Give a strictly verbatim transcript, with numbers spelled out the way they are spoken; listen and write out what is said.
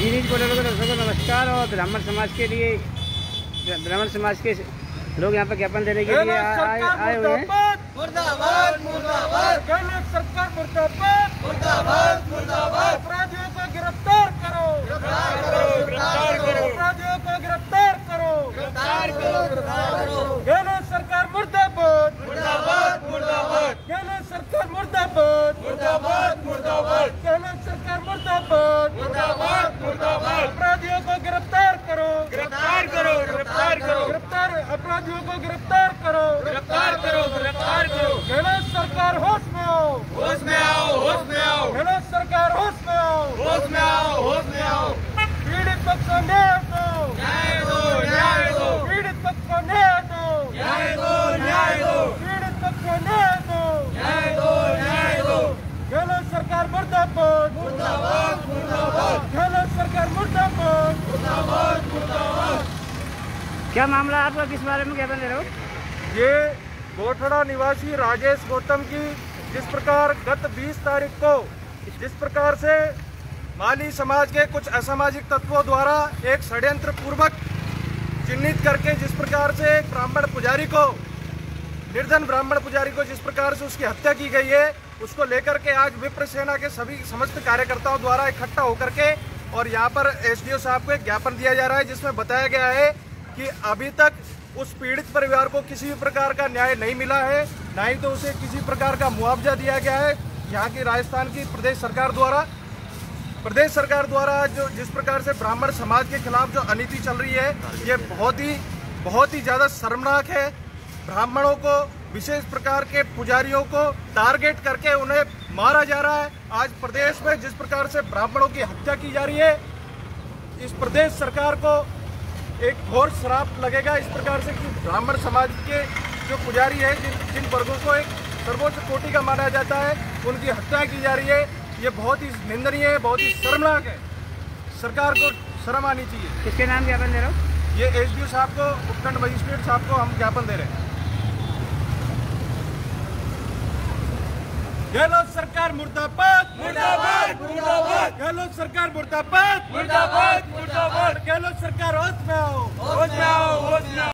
नीरज को दर्शकों को नमस्कार। और ब्राह्मण समाज के लिए ब्राह्मण समाज के लोग यहाँ पर ज्ञापन देने के लिए आए आए हुए हैं। मुर्दाबाद मुर्दाबाद गलत सरकार मुर्दाबाद मुर्दाबाद मुर्दाबाद अपराधियों को गिरफ्तार करो गिरफ्तार करो गिरफ्तार करो अपराधियों को गिरफ्तार करो गिरफ्तार करो गिरफ्तार करो गलत सरकार मुर्दाबाद मुर्दाबाद मुर्दाबाद गलत सरकार मुर्दाबाद मुर्दाबाद मुर्दाबाद गलत सरकार मुर्दाबाद मुर्दाबाद मुर्दाबाद अपराधियों को गिरफ्तार करो गिरफ्तार करो गिरफ्तार करो गिरफ्तार अपराधियों को गिरफ्तार करो गिरफ्तार करो गिरफ्तार करो गलत सरकार होश में आओ होश में आओ होश में आओ गलत सरकार होश में आओ होश में आओ होश में आओ पीड़ित पक्ष को न्याय दो न्याय दो न्याय दो पीड़ित पक्ष को न्याय दो न्याय दो न्याय दो पीड़ित पक्ष को न्याय दो न्याय दो न्याय दो गलत सरकार मुर्दाबाद मुर्दाबाद मुर्दाबाद गलत सरकार मुर्दाबाद मुर्दाबाद मुर्दाबाद। क्या मामला आपका, किस बारे में ज्ञापन दे रहे हो? ये गोठड़ा निवासी राजेश गौतम की जिस प्रकार गत बीस तारीख को जिस प्रकार से माली समाज के कुछ असामाजिक तत्वों द्वारा एक षड्यंत्र पूर्वक चिन्हित करके जिस प्रकार से एक ब्राह्मण पुजारी को निर्धन ब्राह्मण पुजारी को जिस प्रकार से उसकी हत्या की गई है, उसको लेकर के आज विप्र सेना के सभी समस्त कार्यकर्ताओं द्वारा इकट्ठा होकर के और यहाँ पर एसडीओ साहब को एक ज्ञापन दिया जा रहा है, जिसमें बताया गया है कि अभी तक उस पीड़ित परिवार को किसी भी प्रकार का न्याय नहीं मिला है, ना ही तो उसे किसी प्रकार का मुआवजा दिया गया है। यहाँ की राजस्थान की प्रदेश सरकार द्वारा प्रदेश सरकार द्वारा जो जिस प्रकार से ब्राह्मण समाज के खिलाफ जो अनीति चल रही है, ये बहुत ही बहुत ही ज़्यादा शर्मनाक है। ब्राह्मणों को, विशेष प्रकार के पुजारियों को टारगेट करके उन्हें मारा जा रहा है। आज प्रदेश में जिस प्रकार से ब्राह्मणों की हत्या की जा रही है, इस प्रदेश सरकार को एक घोर श्राप लगेगा इस प्रकार से कि ब्राह्मण समाज के जो पुजारी है, जिन जिन वर्गों को एक सर्वोच्च कोटि का माना जाता है, उनकी हत्या की जा रही है। ये बहुत ही निंदनीय है, बहुत ही शर्मनाक है। सरकार को शर्म आनी चाहिए। किसके नाम ज्ञापन दे रहे हो? ये एसडीओ साहब को, उपखंड मजिस्ट्रेट साहब को हम ज्ञापन दे रहे हैं। गहलोत सरकार मुर्दाबाद मुर्दाबाद मुर्दाबाद गहलोत सरकार मुर्दाबाद मुर्दाबाद मुर्दाबाद गहलोत सरकार होश में आओ होश में आओ होश में आओ।